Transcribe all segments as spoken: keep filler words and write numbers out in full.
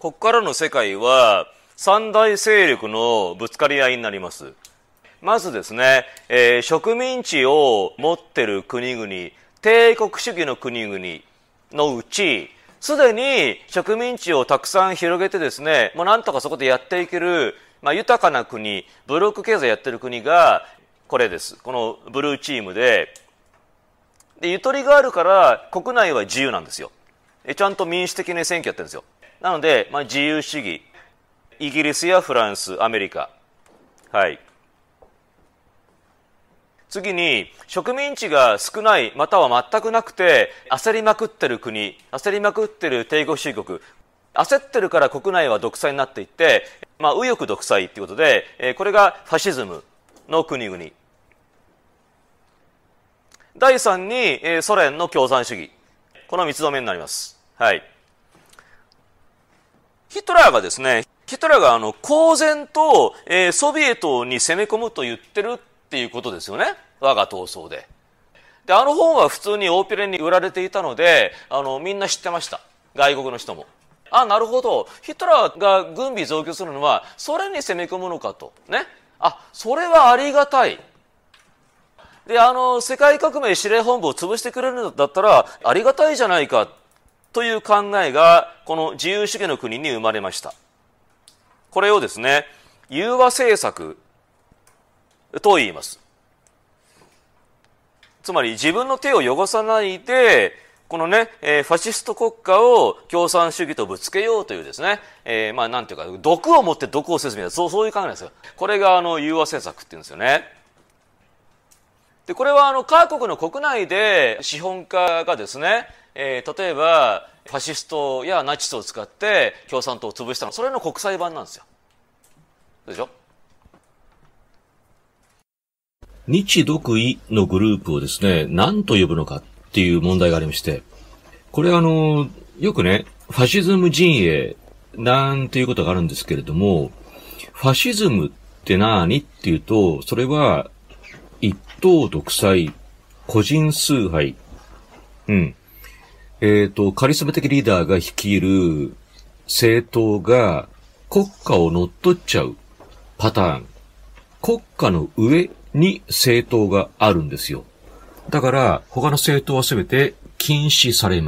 ここからの世界は三大勢力のぶつかり合いになります。まずですね、えー、植民地を持ってる国々、帝国主義の国々のうち、すでに植民地をたくさん広げてですね、もうなんとかそこでやっていける、まあ、豊かな国、ブロック経済やってる国がこれです。このブルーチームで、でゆとりがあるから国内は自由なんですよ。ちゃんと民主的に選挙やってるんですよ。なので、まあ、自由主義、イギリスやフランス、アメリカ、はい。次に植民地が少ないまたは全くなくて焦りまくってる国、焦りまくってる帝国主義国、焦ってるから国内は独裁になっていって、まあ、右翼独裁ということで、えー、これがファシズムの国々。だいさんに、えー、ソ連の共産主義、この三つどめになります。はい。ヒトラーがですね、ヒトラーがあの公然と、えー、ソビエトに攻め込むと言ってるっていうことですよね。我が闘争で。で、あの本は普通に大ピレに売られていたので、あのみんな知ってました。外国の人も。あ、なるほど。ヒトラーが軍備増強するのはソ連に攻め込むのかと。ね。あ、それはありがたい。で、あの世界革命司令本部を潰してくれるんだったらありがたいじゃないかという考えがこの自由主義の国に生まれました。これをですね、融和政策と言います。つまり自分の手を汚さないで、このね、えー、ファシスト国家を共産主義とぶつけようというですね、えー、まあなんていうか、毒を持って毒をせずみたいな、そう、そういう考えなんですよ。これがあの融和政策って言うんですよね。で、これはあの各国の国内で資本家がですね、えー、例えばファシストやナチスを使って共産党を潰したの、それの国際版なんですよ。でしょ？ 日独伊のグループをですね、何と呼ぶのかっていう問題がありまして、これあの、よくね、ファシズム陣営なんていうことがあるんですけれども、ファシズムって何っていうと、それは一党独裁、個人崇拝、うん。えっと、カリスマ的リーダーが率いる政党が国家を乗っ取っちゃうパターン。国家の上に政党があるんですよ。だから他の政党はすべて禁止されます。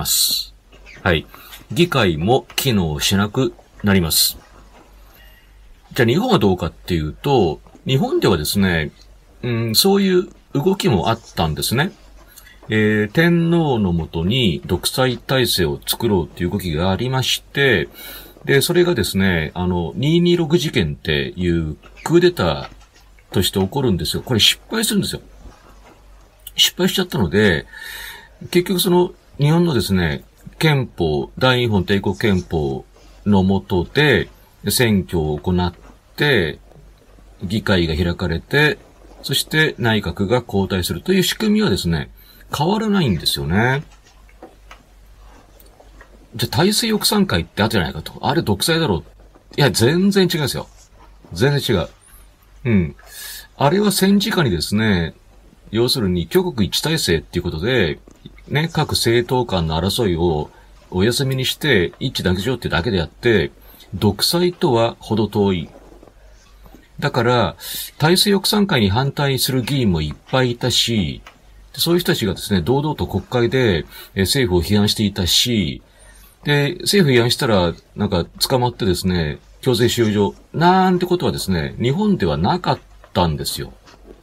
はい。議会も機能しなくなります。じゃあ日本はどうかっていうと、日本ではですね、うん、そういう動きもあったんですね。えー、天皇のもとに独裁体制を作ろうっていう動きがありまして、で、それがですね、あの、にひゃくにじゅうろく事件っていうクーデターとして起こるんですよ。これ失敗するんですよ。失敗しちゃったので、結局その日本のですね、憲法、大日本帝国憲法の下で選挙を行って、議会が開かれて、そして内閣が交代するという仕組みはですね、変わらないんですよね。じゃあ体制抑散会ってあったじゃないかと。あれ独裁だろう。いや、全然違うんですよ。全然違う。うん。あれは戦時下にですね、要するに挙国一体制っていうことで、ね、各政党間の争いをお休みにして一致団結しようってだけであって、独裁とは程遠い。だから、体制抑散会に反対する議員もいっぱいいたし、そういう人たちがですね、堂々と国会で政府を批判していたし、で、政府批判したら、なんか捕まってですね、強制収容所、なんてことはですね、日本ではなかったんですよ。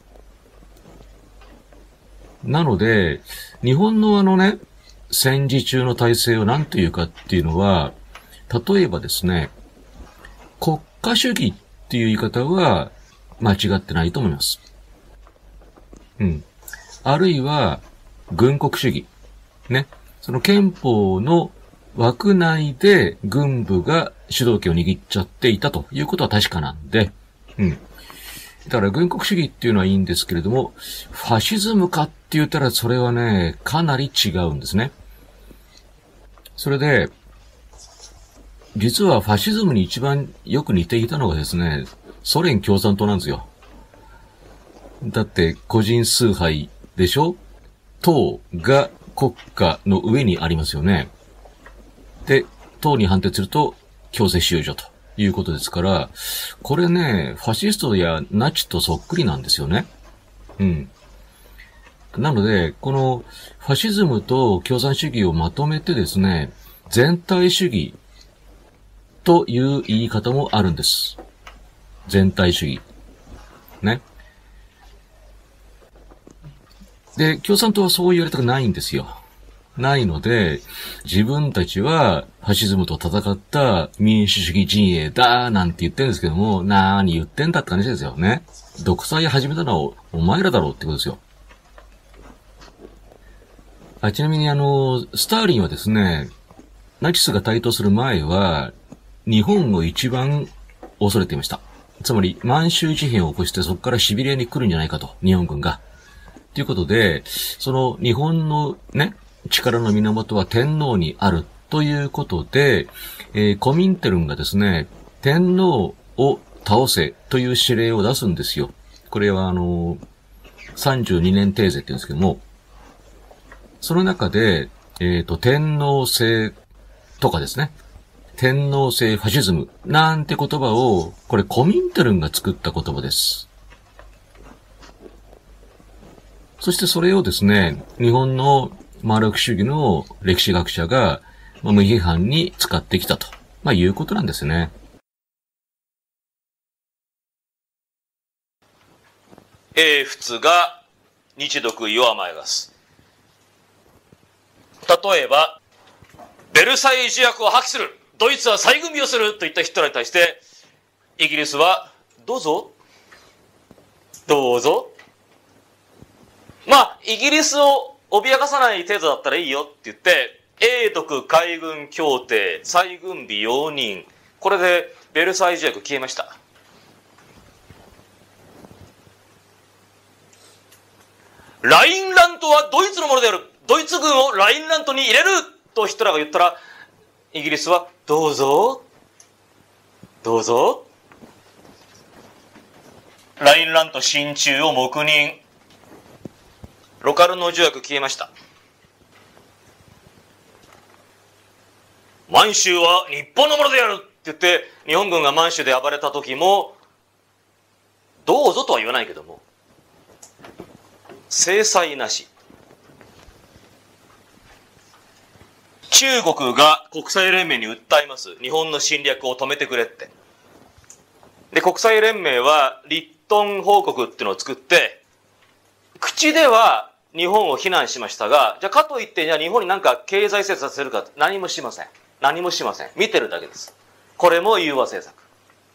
なので、日本のあのね、戦時中の体制を何というかっていうのは、例えばですね、国家主義っていう言い方は間違ってないと思います。うん。あるいは、軍国主義。ね。その憲法の枠内で軍部が主導権を握っちゃっていたということは確かなんで、うん。だから軍国主義っていうのはいいんですけれども、ファシズムかって言ったらそれはね、かなり違うんですね。それで、実はファシズムに一番よく似ていたのがですね、ソ連共産党なんですよ。だって個人崇拝でしょ？党が国家の上にありますよね。で、党に反対すると強制収容所ということですから、これね、ファシストやナチとそっくりなんですよね。うん。なので、このファシズムと共産主義をまとめてですね、全体主義という言い方もあるんです。全体主義。ね。で、共産党はそう言われたくないんですよ。ないので、自分たちはファシズムと戦った民主主義陣営だなんて言ってるんですけども、なーに言ってんだって話ですよね。独裁始めたのはお前らだろうってことですよ。あ、ちなみにあの、スターリンはですね、ナチスが台頭する前は、日本を一番恐れていました。つまり、満州事変を起こしてそこからシベリアに来るんじゃないかと、日本軍が。ということで、その日本のね、力の源は天皇にあるということで、えー、コミンテルンがですね、天皇を倒せという指令を出すんですよ。これはあの、さんじゅうにねんテーゼって言うんですけども、その中で、えっと、天皇制とかですね、天皇制ファシズムなんて言葉を、これコミンテルンが作った言葉です。そしてそれをですね、日本のマルクス主義の歴史学者が無批判に使ってきたと、まあ、いうことなんですね。 英仏が日独伊を甘やがす。例えば、ベルサイユ条約を破棄する、ドイツは再軍備をするといったヒトラーに対して、イギリスは、どうぞ、どうぞ。まあ、イギリスを脅かさない程度だったらいいよって言って、英独海軍協定、再軍備容認、これでベルサイユ条約消えました。ラインラントはドイツのものである。ドイツ軍をラインラントに入れるとヒトラーが言ったら、イギリスは、どうぞ、どうぞ。ラインラント進駐を黙認。ロカルノ条約消えました。満州は日本のものであるって言って、日本軍が満州で暴れた時も、どうぞとは言わないけども、制裁なし。中国が国際連盟に訴えます。日本の侵略を止めてくれって。で、国際連盟はリットン報告っていうのを作って、口では日本を非難しましたが、じゃあかといって、じゃあ日本に何か経済制裁させるか、何もしません。何もしません。見てるだけです。これも融和政策。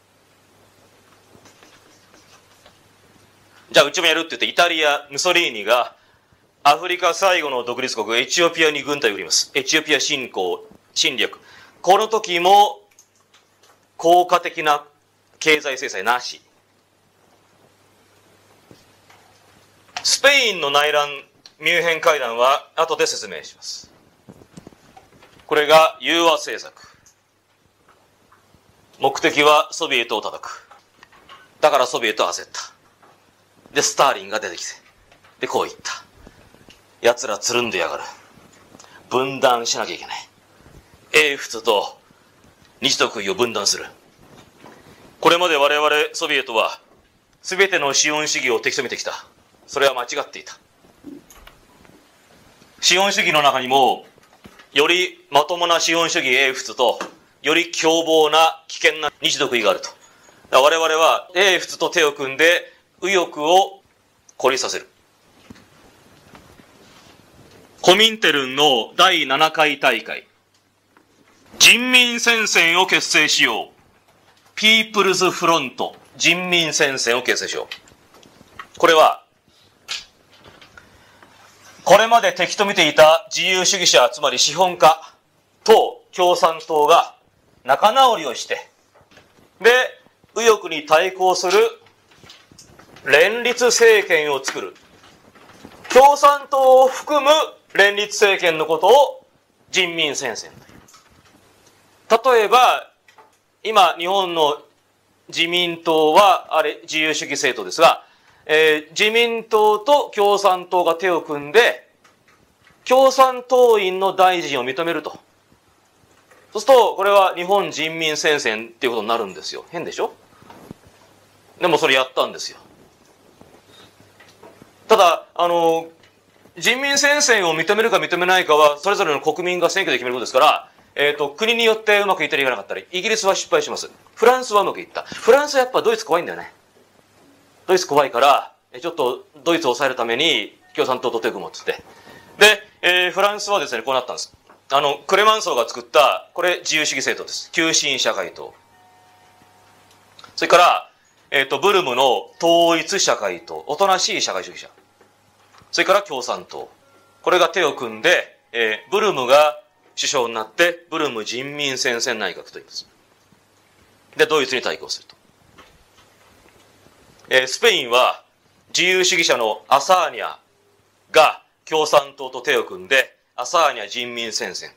じゃあうちもやるって言って、イタリア、ムソリーニが、アフリカ最後の独立国エチオピアに軍隊を売ります。エチオピア侵攻、侵略。この時も効果的な経済制裁なし。スペインの内乱、ミュンヘン会談は後で説明します。これが融和政策。目的はソビエトを叩く。だからソビエトは焦った。で、スターリンが出てきて。で、こう言った。奴らつるんでやがる。分断しなきゃいけない。英仏と日独伊を分断する。これまで我々ソビエトは全ての資本主義を敵とめてきた。それは間違っていた。資本主義の中にもよりまともな資本主義英仏とより凶暴な危険な日独伊があると。我々は英仏と手を組んで右翼を孤立させる。コミンテルンのだいななかい大会。人民戦線を結成しよう。ピープルズフロント。人民戦線を結成しよう。これは、これまで敵と見ていた自由主義者、つまり資本家と共産党が仲直りをして、で、右翼に対抗する連立政権を作る。共産党を含む連立政権のことを人民戦線という。例えば、今日本の自民党はあれ自由主義政党ですが、えー、自民党と共産党が手を組んで、共産党員の大臣を認めると。 そうすると、これは日本人民戦線っていうことになるんですよ。変でしょ？でもそれやったんですよ。ただ、あの、人民戦線を認めるか認めないかは、それぞれの国民が選挙で決めることですから、えっと、国によってうまくいったりいかなかったり、イギリスは失敗します。フランスはうまくいった。フランスはやっぱドイツ怖いんだよね。ドイツ怖いから、ちょっとドイツを抑えるために共産党と手を組もうっつって。で、えー、フランスはですね、こうなったんです。あの、クレマンソーが作った、これ自由主義政党です。急進社会党。それから、えっと、ブルムの統一社会党。おとなしい社会主義者。それから共産党。これが手を組んで、えー、ブルムが首相になって、ブルム人民戦線内閣と言います。で、ドイツに対抗すると。えー、スペインは自由主義者のアサーニャが共産党と手を組んで、アサーニャ人民戦線。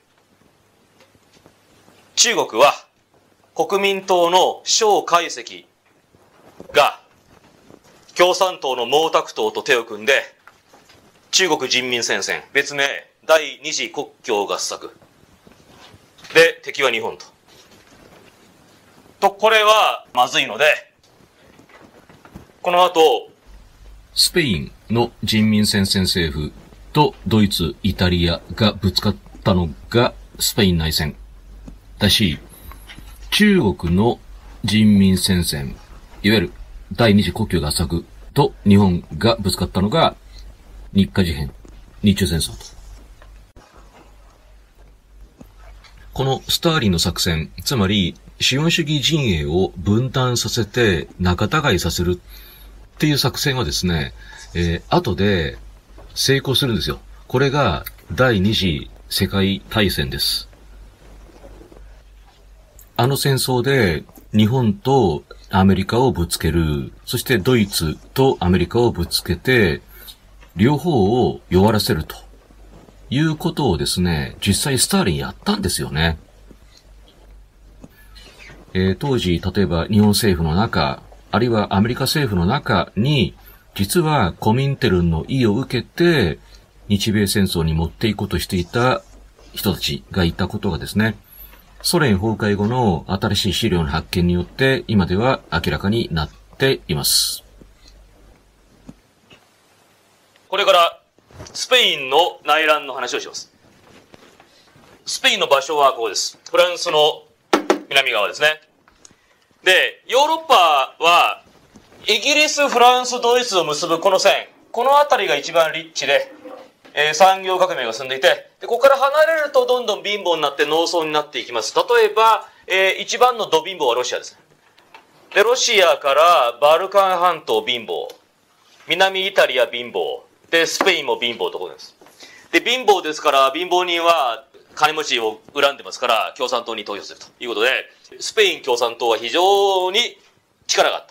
中国は国民党の蒋介石が共産党の毛沢東と手を組んで、中国人民戦線、別名第二次国共合作。で、敵は日本と。と、これはまずいので、この後、 スペインの人民戦線政府とドイツ、イタリアがぶつかったのがスペイン内戦だし、中国の人民戦線、いわゆる第二次国共合作と日本がぶつかったのが日華事変、日中戦争と。このスターリンの作戦、つまり資本主義陣営を分断させて仲違いさせるっていう作戦はですね、えー、後で成功するんですよ。これが第二次世界大戦です。あの戦争で日本とアメリカをぶつける、そしてドイツとアメリカをぶつけて、両方を弱らせるということをですね、実際スターリンやったんですよね。えー、当時、例えば日本政府の中、あるいはアメリカ政府の中に、実はコミンテルンの意を受けて、日米戦争に持っていこうとしていた人たちがいたことがですね、ソ連崩壊後の新しい資料の発見によって、今では明らかになっています。 これからスペインの内乱の話をします。スペインの場所はここです。フランスの南側ですね。で、ヨーロッパはイギリス、フランス、ドイツを結ぶこの線、この辺りが一番リッチで、えー、産業革命が進んでいて、で、ここから離れるとどんどん貧乏になって農村になっていきます。例えば、えー、一番のド貧乏はロシアです。で、ロシアからバルカン半島貧乏、南イタリア貧乏、で、スペインも貧乏ところです。で、貧乏ですから、貧乏人は金持ちを恨んでますから、共産党に投票するということで、スペイン共産党は非常に力があった。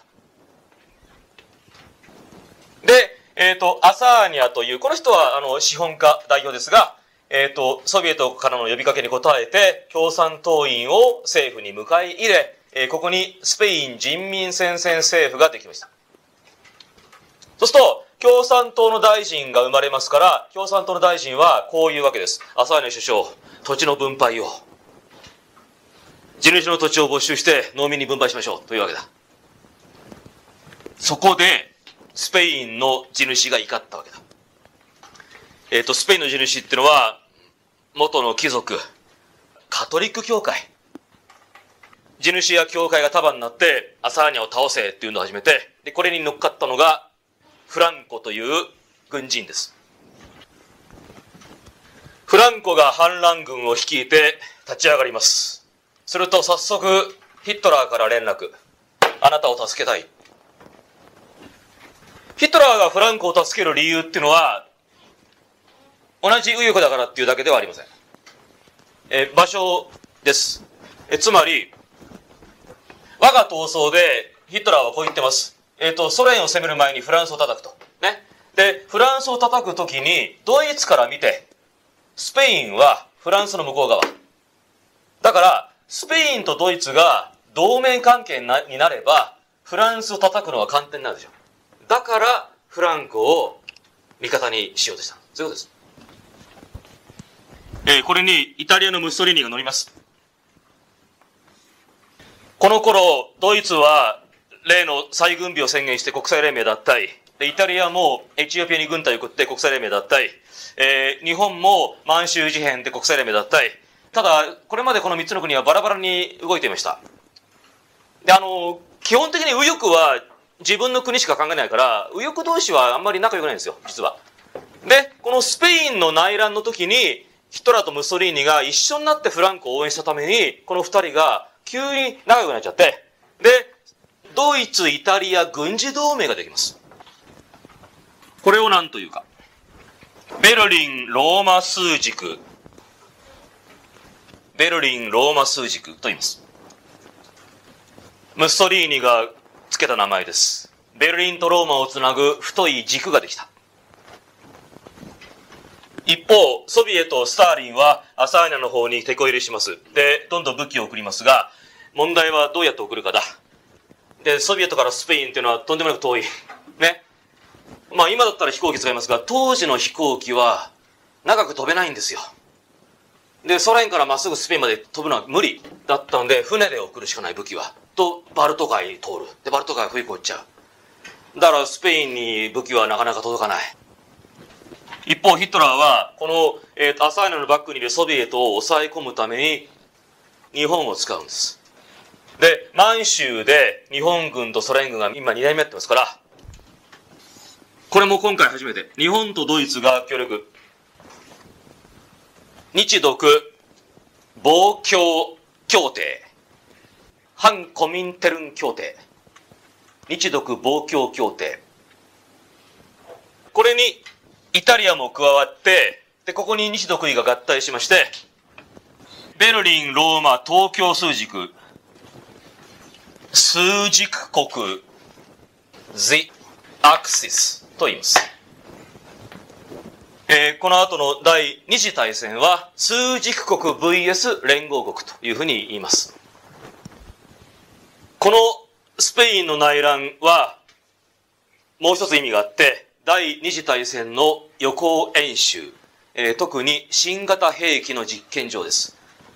で、えっと、アサーニャという、この人は、あの、資本家代表ですが、えっと、ソビエトからの呼びかけに応えて、共産党員を政府に迎え入れ、えー、ここにスペイン人民戦線政府ができました。そうすると、共産党の大臣が生まれますから、共産党の大臣はこういうわけです。アサーニャ首相、土地の分配を、地主の土地を没収して農民に分配しましょうというわけだ。そこで、スペインの地主が怒ったわけだ。えっと、スペインの地主っていうのは、元の貴族、カトリック教会。地主や教会が束になって、アサーニャを倒せっていうのを始めて、で、これに乗っかったのが、フランコという軍人です。フランコが反乱軍を率いて立ち上がります。すると早速ヒットラーから連絡。あなたを助けたい。ヒトラーがフランコを助ける理由っていうのは、同じ右翼だからっていうだけではありません。え、場所です。え、つまり、我が闘争でヒトラーはこう言ってます。えっと、ソ連を攻める前にフランスを叩くと。ね。で、フランスを叩くときに、ドイツから見て、スペインはフランスの向こう側。だから、スペインとドイツが同盟関係になれば、フランスを叩くのは簡単になるでしょ。だから、フランコを味方にしようとした。そういうことです。えー、これにイタリアのムッソリーニが乗ります。 の頃、ドイツは例の再軍備を宣言して国際連盟脱退。で、イタリアもエチオピアに軍隊を送って国際連盟脱退。えー、日本も満州事変で国際連盟脱退。ただ、これまでこのみっつの国はバラバラに動いていました。で、あの、基本的に右翼は自分の国しか考えないから、右翼同士はあんまり仲良くないんですよ、実は。で、このスペインの内乱の時に、ヒトラーとムッソリーニが一緒になってフランコを応援したために、この二人が急に仲良くなっちゃって、で、ドイツ、イタリア軍事同盟ができます。これを何というか。ベルリン・ローマ枢軸。ベルリン・ローマ枢軸と言います。ムッソリーニがつけた名前です。ベルリンとローマをつなぐ太い軸ができた。一方、ソビエト、スターリンはアサーニャの方に手こ入れします。で、どんどん武器を送りますが、問題はどうやって送るかだ。で、ソビエトからスペインっていうのはとんでもなく遠い。ね。まあ今だったら飛行機使いますが、当時の飛行機は長く飛べないんですよ。で、ソ連からまっすぐスペインまで飛ぶのは無理だったんで、船で送るしかない武器は。と、バルト海通る。で、バルト海冬越えちゃう。だからスペインに武器はなかなか届かない。一方、ヒトラーは、この、えー、アサーニャのバックにいるソビエトを抑え込むために、日本を使うんです。で、満州で日本軍とソ連軍が今睨み合ってますから、これも今回初めて、日本とドイツが協力。日独防共協定。反コミンテルン協定。日独防共協定。これにイタリアも加わって、で、ここに日独伊が合体しまして、ベルリン、ローマ、東京枢軸、枢軸国、The Axis と言います。えー、この後の第二次大戦は、枢軸国 ブイエス 連合国というふうに言います。このスペインの内乱は、もう一つ意味があって、第二次大戦の予行演習、えー、特に新型兵器の実験場です。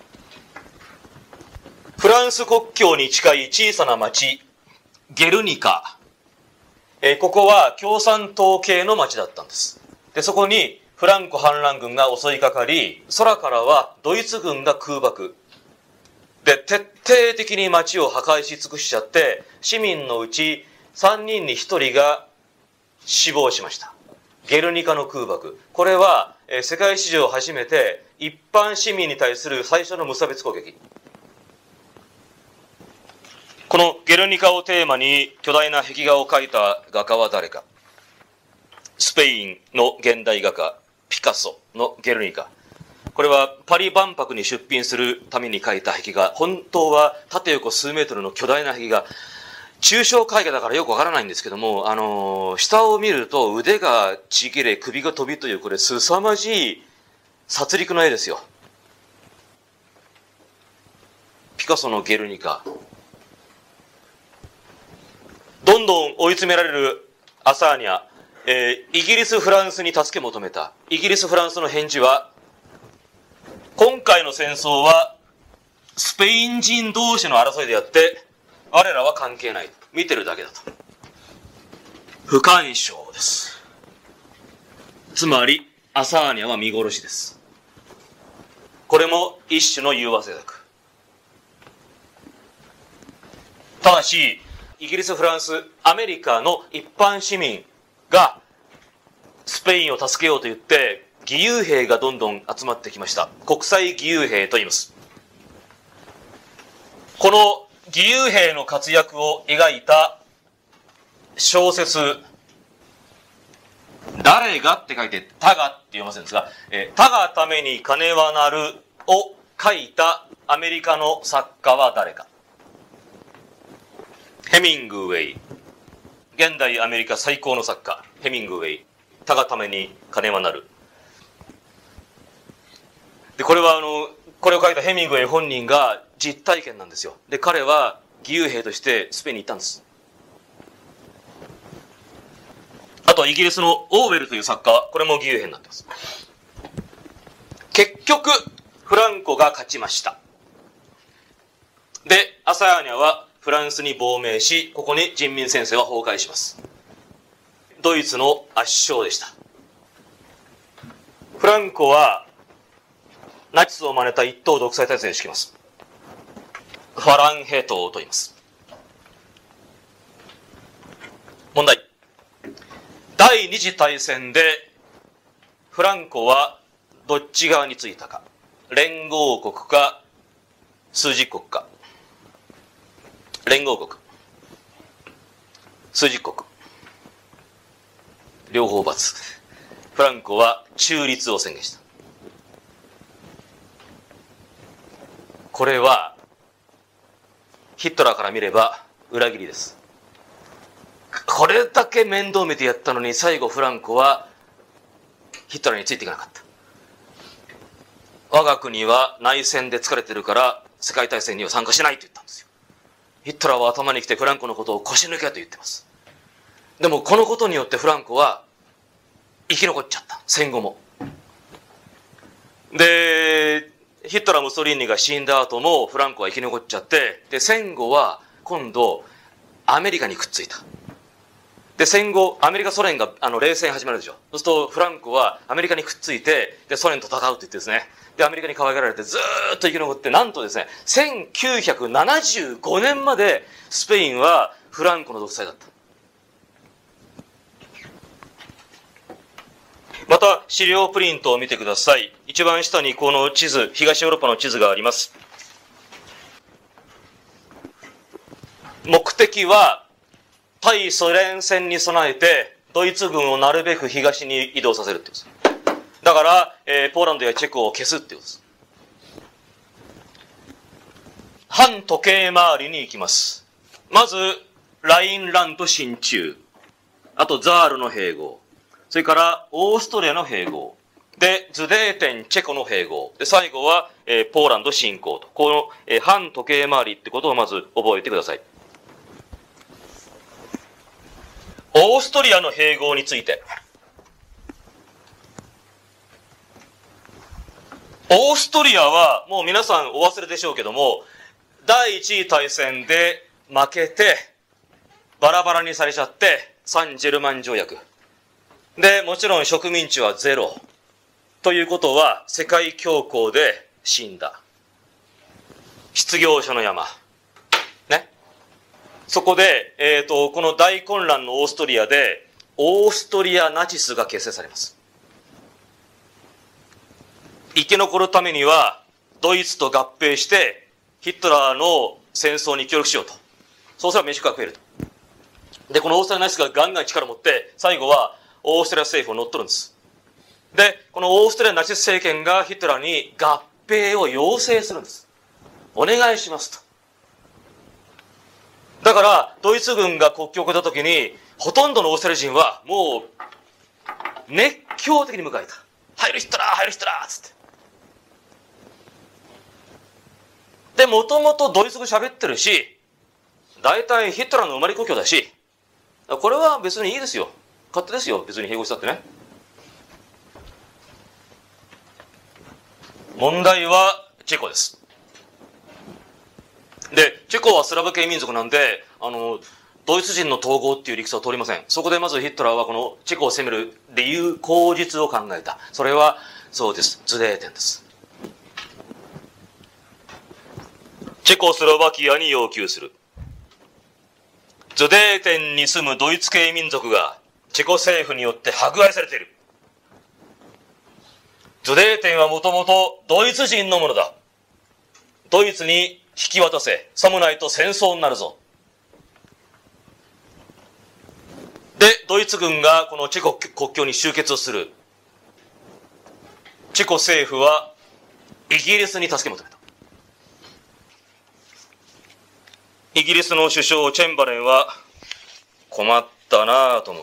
フランス国境に近い小さな町、ゲルニカ。えー、ここは共産党系の町だったんです。で、そこにフランコ反乱軍が襲いかかり、空からはドイツ軍が空爆。で、徹底的に町を破壊し尽くしちゃって、市民のうちさんにんにひとりが死亡しました。ゲルニカの空爆。これは、えー、世界史上初めて一般市民に対する最初の無差別攻撃。このゲルニカをテーマに巨大な壁画を描いた画家は誰か。スペインの現代画家、ピカソのゲルニカ。これはパリ万博に出品するために描いた壁画。本当は縦横数メートルの巨大な壁画。抽象絵画だからよくわからないんですけども、あのー、下を見ると腕がちぎれ、首が飛びという、これ凄まじい殺戮の絵ですよ。ピカソのゲルニカ。どんどん追い詰められるアサーニャ。えー、イギリス、フランスに助け求めた。イギリス、フランスの返事は、今回の戦争はスペイン人同士の争いであって、我らは関係ない。見てるだけだと。不干渉です。つまり、アサーニャは見殺しです。これも一種の融和政策。ただし、イギリス、フランス、アメリカの一般市民がスペインを助けようと言って、義勇兵がどんどん集まってきました。国際義勇兵と言います。この義勇兵の活躍を描いた小説、誰がって書いて、他がって読ませるんですが、えー、他がために金はなるを書いたアメリカの作家は誰か。ヘミングウェイ。現代アメリカ最高の作家、ヘミングウェイ。他がために金はなる。で、これはあの、これを書いたヘミングウェイ本人が実体験なんですよ。で、彼は義勇兵としてスペインに行ったんです。あとはイギリスのオーウェルという作家、これも義勇兵になってます。結局、フランコが勝ちました。で、 アサヤーニャはフランスに亡命し、ここに人民戦争は崩壊します。ドイツの圧勝でした。フランコはナチスを真似た一党独裁体制を敷きます。ファランヘ党と言います。問題。第二次大戦でフランコはどっち側についたか。連合国か枢軸国か。連合国、枢軸国、両方罰。フランコは中立を宣言した。これはヒットラーから見れば裏切りです。これだけ面倒見てやったのに、最後フランコはヒットラーについていかなかった。我が国は内戦で疲れてるから世界大戦には参加しないと言ったんですよ。ヒットラーは頭に来てフランコのことを腰抜けと言ってます。でもこのことによってフランコは生き残っちゃった。戦後も。で、ヒットラー・ムッソリーニが死んだ後もフランコは生き残っちゃって、で、戦後は今度アメリカにくっついた。で、戦後、アメリカ、ソ連が、あの、冷戦始まるでしょ。そうすると、フランコはアメリカにくっついて、で、ソ連と戦うって言ってですね。で、アメリカに可愛がられてずーっと生き残って、なんとですね、せんきゅうひゃくななじゅうごねんまでスペインはフランコの独裁だった。また、資料プリントを見てください。一番下にこの地図、東ヨーロッパの地図があります。目的は、対ソ連戦に備えて、ドイツ軍をなるべく東に移動させるってことです。だから、えー、ポーランドやチェコを消すってことです。反時計回りに行きます。まず、ラインランド進駐。あと、ザールの併合。それから、オーストリアの併合。で、ズデーテン、チェコの併合。で、最後は、えー、ポーランド侵攻と。この、えー、反時計回りってことをまず覚えてください。オーストリアの併合について。オーストリアは、もう皆さんお忘れでしょうけども、第一次大戦で負けて、バラバラにされちゃって、サンジェルマン条約。で、もちろん植民地はゼロ。ということは、世界恐慌で死んだ。失業者の山。ね。そこで、えっと、この大混乱のオーストリアで、オーストリアナチスが結成されます。生き残るためには、ドイツと合併して、ヒットラーの戦争に協力しようと。そうすれば飯が食えると。で、このオーストリアナチスがガンガン力を持って、最後はオーストリア政府を乗っ取るんです。で、このオーストリアナチス政権がヒットラーに合併を要請するんです。お願いしますと。だから、ドイツ軍が国境を越えた時に、ほとんどのオーストラリア人は、もう、熱狂的に迎えた。入るヒットラー入るヒットラーつって。で、もともとドイツ語喋ってるし、大体ヒットラーの生まれ故郷だし、これは別にいいですよ。勝手ですよ。別に併合したってね。問題はチェコです。で、チェコはスラブ系民族なんで、あの、ドイツ人の統合っていう理屈は通りません。そこでまずヒットラーはこのチェコを攻める理由、口実を考えた。それは、そうです。ズデーテンです。チェコスロバキアに要求する。ズデーテンに住むドイツ系民族がチェコ政府によって迫害されている。ズデーテンはもともとドイツ人のものだ。ドイツに引き渡せ。さもないと戦争になるぞ。で、ドイツ軍がこのチェコ国境に集結をする。チェコ政府はイギリスに助け求めた。イギリスの首相チェンバレンは困ったなぁと思った。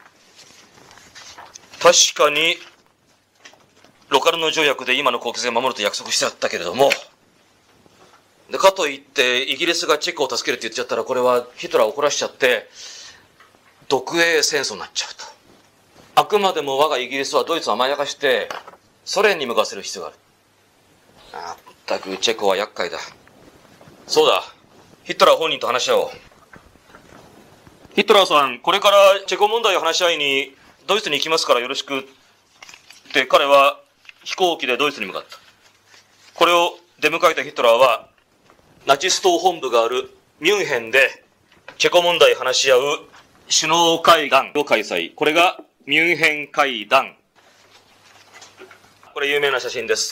確かにロカルノ条約で今の国勢を守ると約束してあったけれども、でかといってイギリスがチェコを助けるって言っちゃったら、これはヒトラーを怒らしちゃって独営戦争になっちゃうと。あくまでも我がイギリスはドイツを甘やかしてソ連に向かわせる必要がある。あったくチェコは厄介だ。そうだ、 ヒットラー本人と話し合おう。ヒットラーさん、これからチェコ問題を話し合いにドイツに行きますからよろしくって彼は飛行機でドイツに向かった。これを出迎えたヒットラーはナチス党本部があるミュンヘンでチェコ問題を話し合う首脳会談を開催。これがミュンヘン会談。これ有名な写真です。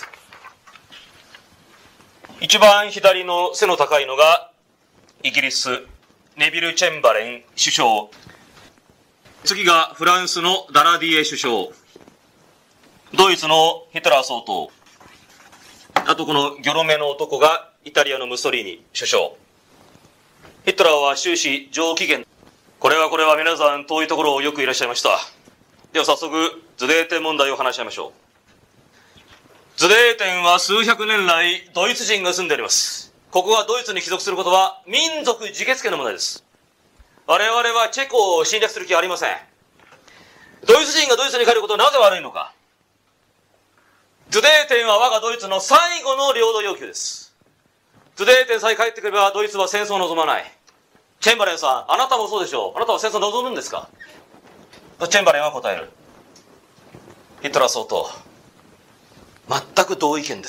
一番左の背の高いのがイギリス、ネビル・チェンバレン首相。次がフランスのダラディエ首相。ドイツのヒトラー総統。あとこのギョロ目の男がイタリアのムッソリーニ首相。ヒトラーは終始上機嫌。これはこれは皆さん遠いところをよくいらっしゃいました。では早速ズデーテン問題を話し合いましょう。ズデーテンは数百年来ドイツ人が住んでおります。ここがドイツに帰属することは民族自決権の問題です。我々はチェコを侵略する気はありません。ドイツ人がドイツに帰ることはなぜ悪いのか。ズデーテンは我がドイツの最後の領土要求です。ズデーテンさえ帰ってくればドイツは戦争を望まない。チェンバレンさん、あなたもそうでしょう。あなたは戦争を望むんですか。チェンバレンは答える。ヒトラー総統、全く同意見です。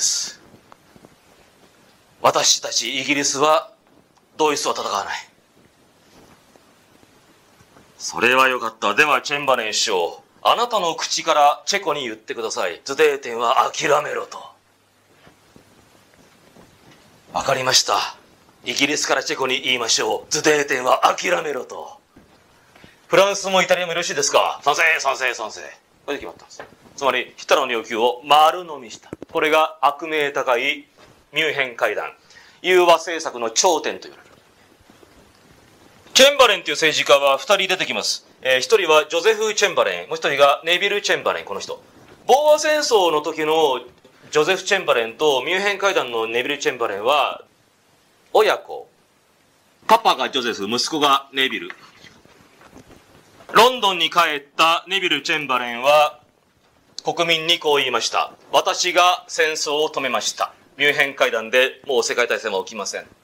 私たちイギリスはドイツは戦わない。それはよかった。ではチェンバレン首相、あなたの口からチェコに言ってください。ズデーテンは諦めろと。わかりました。イギリスからチェコに言いましょう。ズデーテンは諦めろと。フランスもイタリアもよろしいですか。賛成賛成賛成。これで決まったんです。つまりヒトラーの要求を丸飲みした。これが悪名高いミュンヘン会談、融和政策の頂点と言われる。チェンバレンという政治家はふたり出てきます。えー、ひとりはジョゼフ・チェンバレン、もうひとりがネビル・チェンバレン。この人、ボーア戦争の時のジョゼフ・チェンバレンとミュンヘン会談のネビル・チェンバレンは親子。パパがジョゼフ、息子がネビル。ロンドンに帰ったネビル・チェンバレンは国民にこう言いました。私が戦争を止めました。ミュンヘン会談でもう世界大戦は起きません。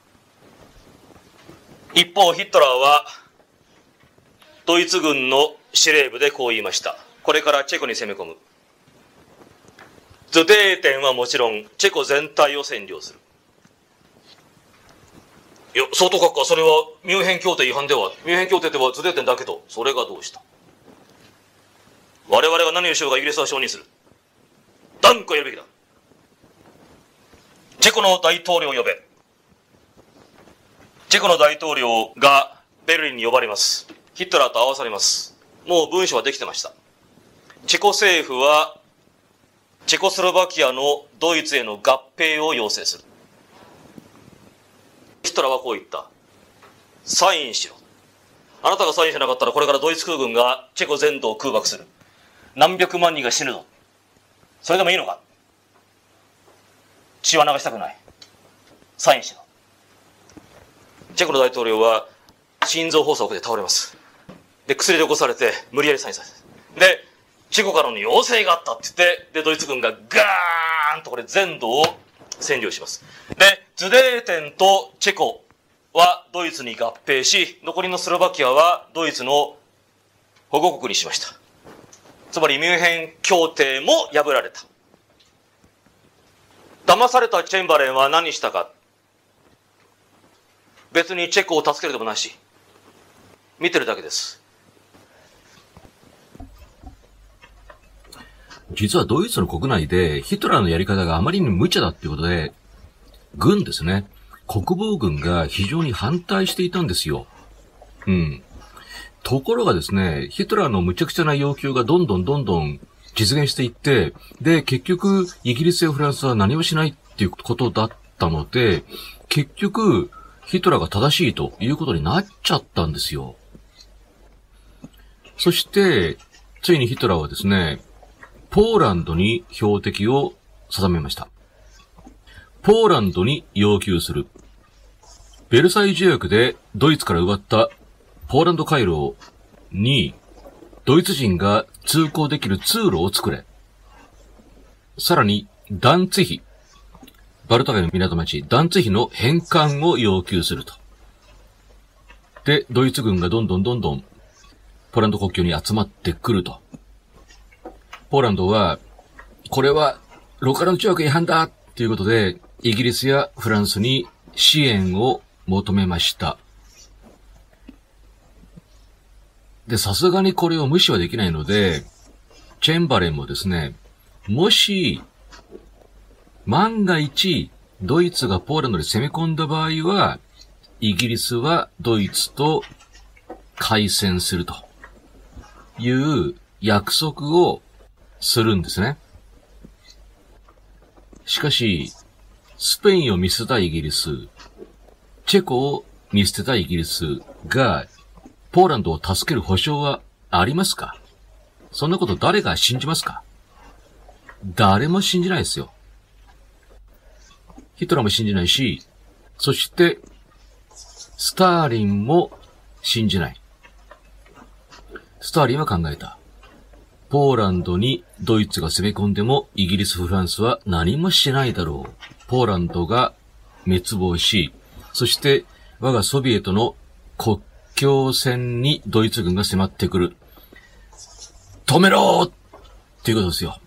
一方ヒトラーはドイツ軍の司令部でこう言いました。これからチェコに攻め込む。ズデーテンはもちろんチェコ全体を占領する。いや、総統閣下、それはミュンヘン協定違反では。ミュンヘン協定ではズデーテンだけと。それがどうした。我々が何をしようがイギリスは承認する。断固やるべきだ。チェコの大統領を呼べ。チェコの大統領がベルリンに呼ばれます。ヒトラーと会わされます。もう文書はできてました。チェコ政府はチェコスロバキアのドイツへの合併を要請する。ヒトラーはこう言った。サインしろ。あなたがサインしなかったらこれからドイツ空軍がチェコ全土を空爆する。何百万人が死ぬぞ。それでもいいのか。血は流したくない。サインしろ。チェコの大統領は心臓発作で倒れます。で、薬で起こされて無理やりサインされて。で、チェコからの要請があったって言って、で、ドイツ軍がガーンとこれ全土を占領します。で、ズデーテンとチェコはドイツに合併し、残りのスロバキアはドイツの保護国にしました。つまりミュンヘン協定も破られた。騙されたチェンバレンは何したか。別にチェコを助けるでもないし、見てるだけです。 実はドイツの国内でヒトラーのやり方があまりに無茶だっていうことで、軍ですね。国防軍が非常に反対していたんですよ。うん。ところがですね、ヒトラーの無茶苦茶な要求がどんどんどんどん実現していって、で、結局、イギリスやフランスは何もしないっていうことだったので、結局、ヒトラーが正しいということになっちゃったんですよ。そして、ついにヒトラーはですね、ポーランドに標的を定めました。ポーランドに要求する。ベルサイユ条約でドイツから奪ったポーランド回廊にドイツ人が通行できる通路を作れ。さらに、ダンツィヒ。バルト海の港町、ダンツィヒの返還を要求すると。 で、ドイツ軍がどんどんどんどんポーランド国境に集まってくると。ポーランドは、これはローカルの条約違反だということで、イギリスやフランスに支援を求めました。で、さすがにこれを無視はできないので、チェンバレンもですね、もし、万が一、ドイツがポーランドに攻め込んだ場合は、イギリスはドイツと開戦するという約束をするんですね。しかし、スペインを見捨てたイギリス、チェコを見捨てたイギリスが、ポーランドを助ける保証はありますか？そんなこと誰が信じますか？誰も信じないですよ。ヒトラーも信じないし、そして、スターリンも信じない。スターリンは考えた。ポーランドにドイツが攻め込んでもイギリス、フランスは何もしないだろう。ポーランドが滅亡し、そして我がソビエトの国境線にドイツ軍が迫ってくる。止めろっていうことですよ。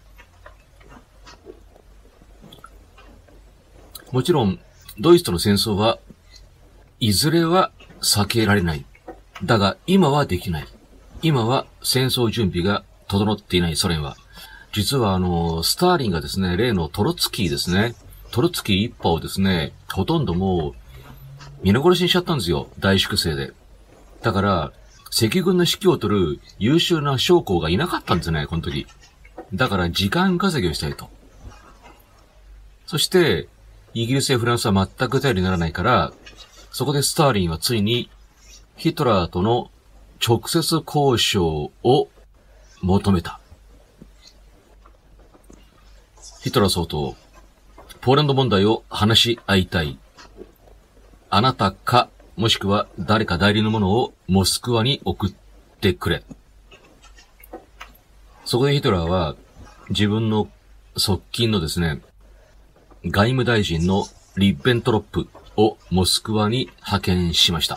もちろん、ドイツとの戦争はいずれは避けられない。だが、今はできない。今は戦争準備が整っていないソ連は。実はあの、スターリンがですね、例のトロツキーですね。トロツキー一派をですね、ほとんどもう、皆殺しにしちゃったんですよ。大粛清で。だから、赤軍の指揮を取る優秀な将校がいなかったんですね、この時。だから時間稼ぎをしたいと。そして、イギリスやフランスは全く頼りにならないから、そこでスターリンはついにヒトラーとの直接交渉を求めた。ヒトラー総統、ポーランド問題を話し合いたい。あなたか、もしくは誰か代理の者をモスクワに送ってくれ。そこでヒトラーは自分の側近のですね、外務大臣のリッベントロップをモスクワに派遣しました。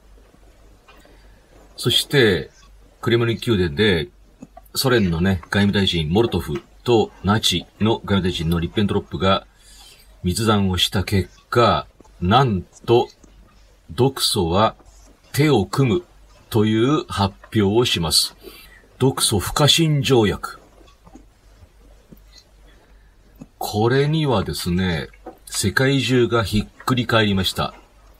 そして、クレムリン宮殿でソ連のね、外務大臣モルトフとナチの外務大臣のリッベントロップが密談をした結果、なんと、独ソは手を組むという発表をします。独ソ不可侵条約。これにはですね、世界中がひっくり返りました。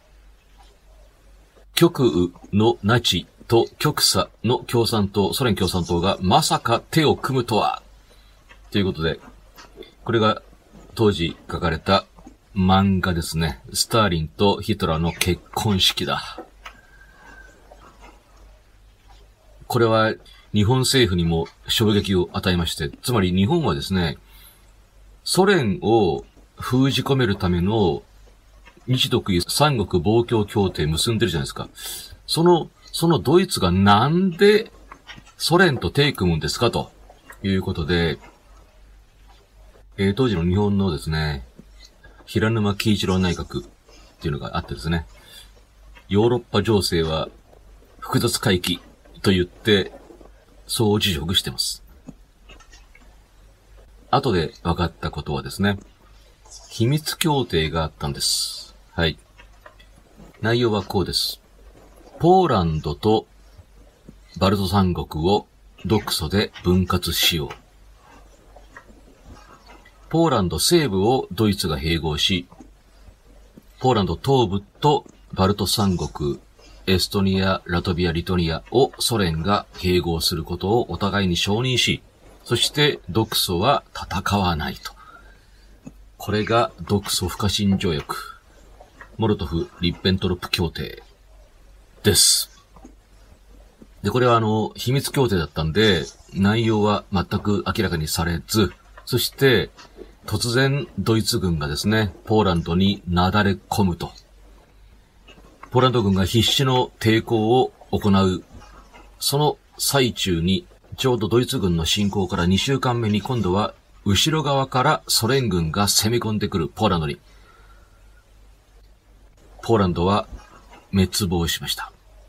極右のナチと極左の共産党、ソ連共産党がまさか手を組むとは、ということで、これが当時書かれた漫画ですね。スターリンとヒトラーの結婚式だ。これは日本政府にも衝撃を与えまして、つまり日本はですね、ソ連を封じ込めるための日独伊三国防共協定結んでるじゃないですか。その、そのドイツがなんでソ連と手組むんですかということで、えー、当時の日本のですね、平沼喜一郎内閣っていうのがあってですね、ヨーロッパ情勢は複雑回帰と言って、そう辞職してます。後で分かったことはですね、秘密協定があったんです。はい。内容はこうです。ポーランドとバルト三国を独ソで分割しよう。ポーランド西部をドイツが併合し、ポーランド東部とバルト三国、エストニア、ラトビア、リトニアをソ連が併合することをお互いに承認し、そして独ソは戦わないと。これが独ソ不可侵条約、モルトフ・リッベントロップ協定です。で、これはあの、秘密協定だったんで、内容は全く明らかにされず、そして、突然、ドイツ軍がですね、ポーランドになだれ込むと。ポーランド軍が必死の抵抗を行う。その最中に、ちょうどドイツ軍の侵攻からにしゅうかんめに今度は、後ろ側からソ連軍が攻め込んでくるポーランドに。ポーランドは滅亡しました。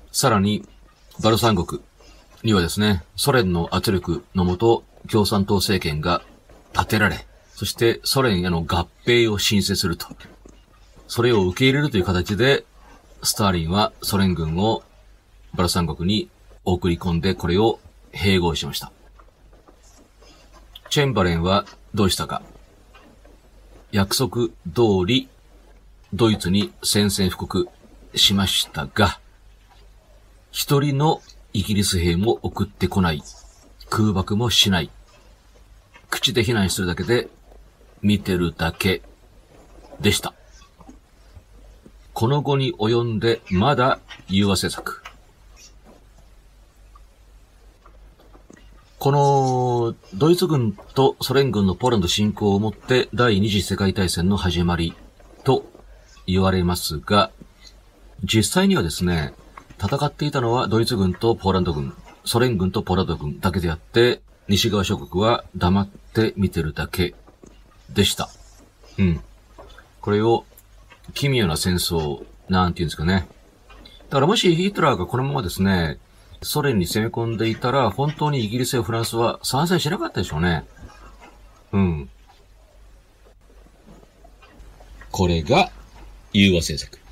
さらに、バルサン国にはですね、ソ連の圧力のもと、共産党政権が立てられ、そしてソ連への合併を申請すると。それを受け入れるという形で、スターリンはソ連軍をバルサン国に送り込んで、これを併合しました。チェンバレンはどうしたか。約束通り、ドイツに宣戦布告しましたが、一人のイギリス兵も送ってこない。空爆もしない。口で非難するだけで、見てるだけでした。この後に及んで、まだ融和政策。この、ドイツ軍とソ連軍のポーランド侵攻をもって第二次世界大戦の始まりと言われますが、実際にはですね、戦っていたのはドイツ軍とポーランド軍、ソ連軍とポーランド軍だけであって、西側諸国は黙って見てるだけでした。うん。これを奇妙な戦争なんて言うんですかね。だからもしヒトラーがこのままですね、ソ連に攻め込んでいたら、本当にイギリスやフランスは参戦しなかったでしょうね。うん。これが融和政策。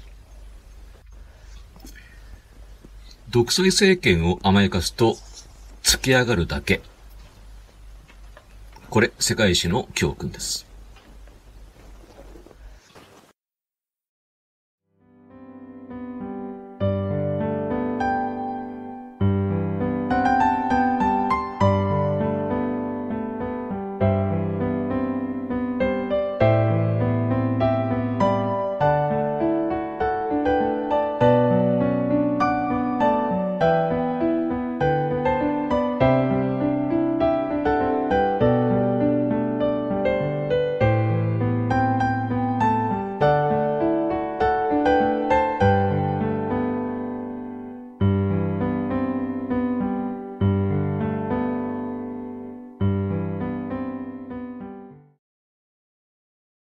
独裁政権を甘やかすと、突き上がるだけ。これ、世界史の教訓です。